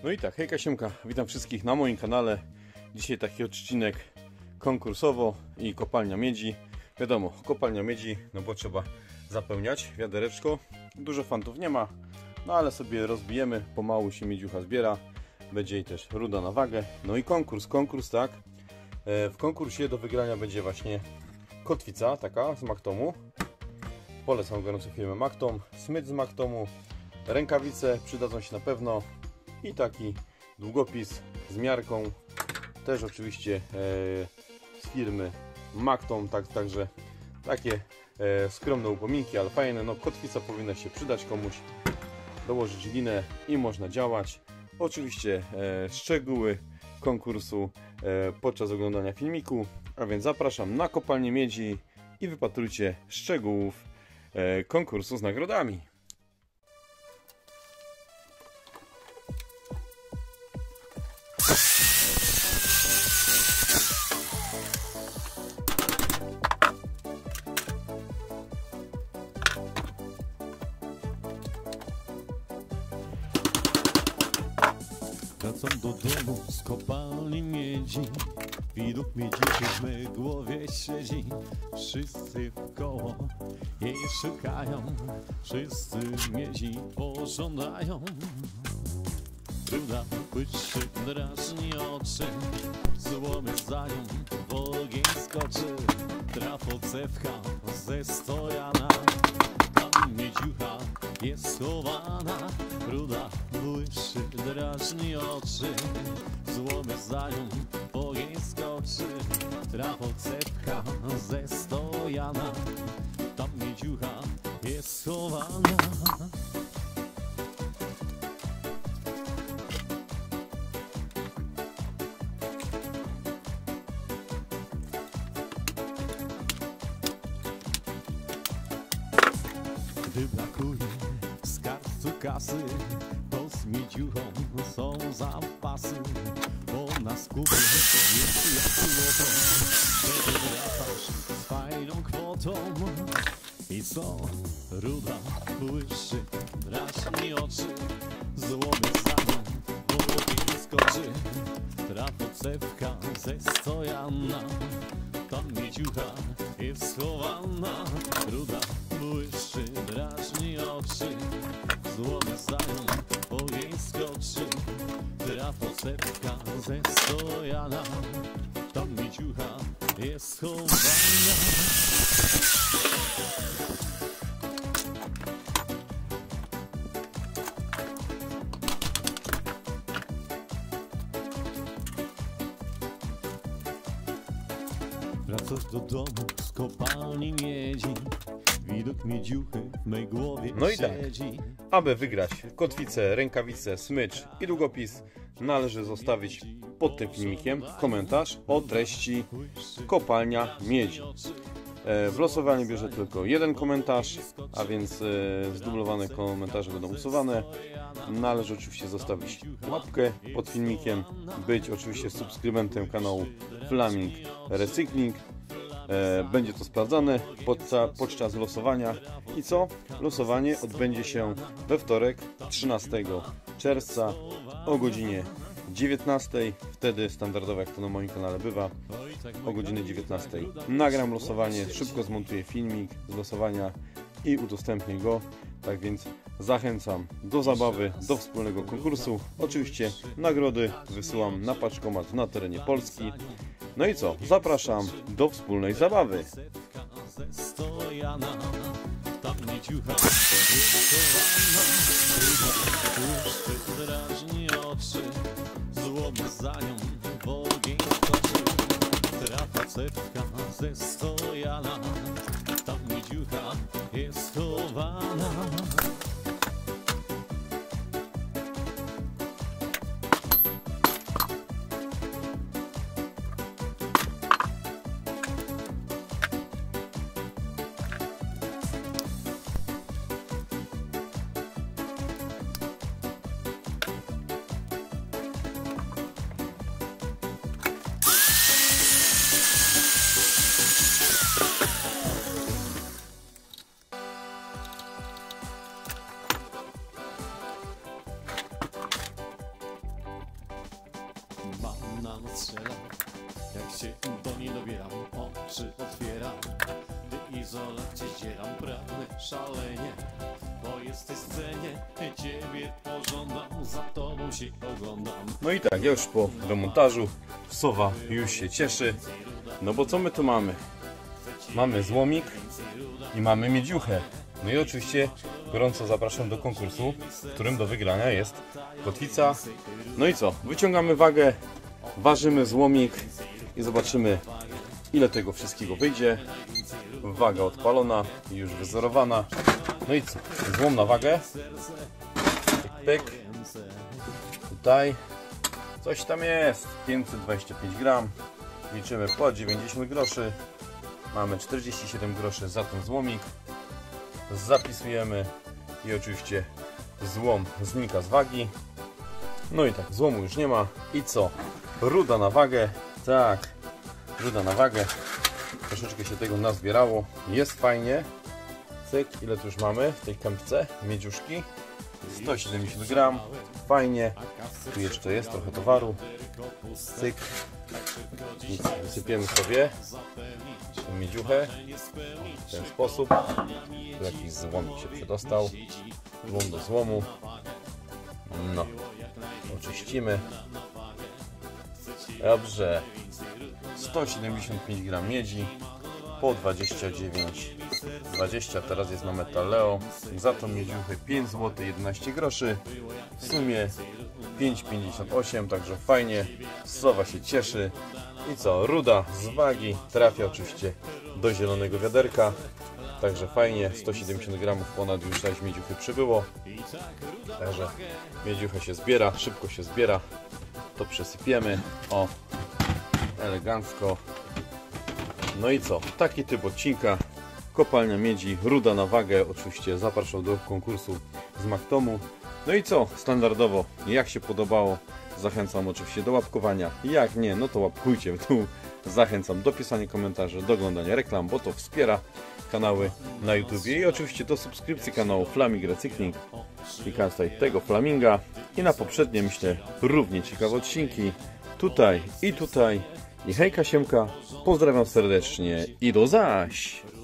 No i tak, hejka siemka, witam wszystkich na moim kanale. Dzisiaj taki odcinek konkursowo i kopalnia miedzi. Wiadomo, kopalnia miedzi, no bo trzeba zapełniać wiadereczko. Dużo fantów nie ma, no ale sobie rozbijemy, pomału się miedziucha zbiera. Będzie jej też ruda na wagę. No i konkurs tak. W konkursie do wygrania będzie właśnie kotwica taka z Maktomu. Polecam gorąco firmę Maktom, smycz z Maktomu, rękawice przydadzą się na pewno i taki długopis z miarką, też oczywiście z firmy Maktom, także takie skromne upominki, ale fajne. No, kotwica powinna się przydać komuś, dołożyć linę i można działać. Oczywiście szczegóły konkursu podczas oglądania filmiku, a więc zapraszam na kopalnię miedzi i wypatrujcie szczegółów konkursu z nagrodami. Wracam do domu z kopalni miedzi. Widok miedzi w mej głowie siedzi. Wszyscy wkoło jej szukają. Wszyscy miedzi pożądają. Ruda błyszczy, drażni oczy. Złomy za nią w ogień skoczy. Trafocewka ze stojana. Tam miedziucha jest schowana. Ruda błyszczy, drażni oczy. Złomy za nią w ogień skoczy. Trafocewka ze stojana. Tam miedziucha jest schowana. Gdy brakuje w skarbcu kasy, to z miedziuchą są zapasy. Bo na skupie jest jak złoto, wtedy wracasz z fajną kwotą. I co? Ruda błyszczy, drażni oczy. Złomy za nią w ogień skoczy. Trafocewka ze stojana. Tam miedziucha jest schowana. Ruda błyszczy, drażni oczy. Złomy za nią w ogień skoczy. Trafocewka ze stojana. Tam miedziucha jest schowana. Wracasz do domu z kopalni miedzi. Widok miedziuchy w mej głowie No i tak, siedzi. aby wygrać kotwicę, rękawicę, smycz i długopis, należy zostawić pod tym filmikiem komentarz o treści kopalnia miedzi. W losowaniu bierze tylko jeden komentarz, a więc zdublowane komentarze będą usuwane. Należy oczywiście zostawić łapkę pod filmikiem, być oczywiście subskrybentem kanału Flaming Recycling. Będzie to sprawdzane podczas losowania. I co? Losowanie odbędzie się we wtorek 13 czerwca o godzinie 19. Wtedy standardowo, jak to na moim kanale bywa, o godzinie 19 nagram losowanie, szybko zmontuję filmik z losowania i udostępnię go. Tak więc zachęcam do zabawy, do wspólnego konkursu. Oczywiście nagrody wysyłam na paczkomat na terenie Polski. No i co? Zapraszam do wspólnej zabawy. Tam miedziucha jest schowana. Błyszczy, drażni oczy. Złomy za nią w ogień skoczy. Trafocewka ze stojana. Tam miedziucha jest schowana. na noc strzela. Jak się do niej dobieram, oczy otwieram, gdy izolacie zdzieram, pragnę szalenie po jest tej scenie, ciebie pożądam, za tobą się oglądam. No i tak, ja już po demontażu, sowa już się cieszy, no bo co my tu mamy? Mamy złomik i mamy miedziuchę. No i oczywiście gorąco zapraszam do konkursu, w którym do wygrania jest kotwica. No i co? Wyciągamy wagę, ważymy złomik i zobaczymy, ile tego wszystkiego wyjdzie. Waga odpalona i już wyzorowana. No i co? Złom na wagę. Pyk, pyk. Tutaj coś tam jest. 525 gram. Liczymy po 90 groszy. Mamy 47 groszy za ten złomik. Zapisujemy i oczywiście złom znika z wagi. No i tak, złomu już nie ma. I co? Ruda na wagę. Tak, ruda na wagę. Troszeczkę się tego nazbierało. Jest fajnie. Cyk, ile tu już mamy w tej kępce miedziuszki? 170 gram. Fajnie. Tu jeszcze jest trochę towaru. Cyk. I wysypiemy sobie miedziuchę w ten sposób. Tu jakiś złomik się przedostał. Złom do złomu. No. Oczyścimy. Dobrze. 175 gram miedzi po 29,20. Teraz jest na Metalleo. Za tą miedziuchę 5 zł 11 groszy. W sumie 5,58. Także fajnie. Sowa się cieszy. I co? Ruda z wagi trafia oczywiście do zielonego wiaderka. Także fajnie. 170 gramów ponad już 6 miedziuchy przybyło. Także miedziucha się zbiera. Szybko się zbiera. To przesypiemy. O, elegancko. No i co? Taki typ odcinka. Kopalnia miedzi, ruda na wagę. Oczywiście zapraszam do konkursu z Maktomu. No i co? Standardowo, jak się podobało, zachęcam oczywiście do łapkowania. Jak nie, no to łapkujcie w dół. Zachęcam do pisania komentarzy, do oglądania reklam, bo to wspiera kanały na YouTube i oczywiście do subskrypcji kanału Flaming Recykling. Klikam tutaj tego Flaminga i na poprzednie, myślę, równie ciekawe odcinki. Tutaj i tutaj. I hejka siemka, pozdrawiam serdecznie i do zaś!